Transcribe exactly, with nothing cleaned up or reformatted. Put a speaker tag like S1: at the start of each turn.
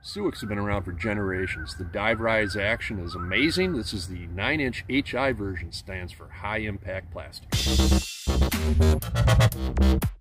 S1: Suicks have been around for generations. The dive rise action is amazing. This is the nine inch H I version, stands for high impact plastic.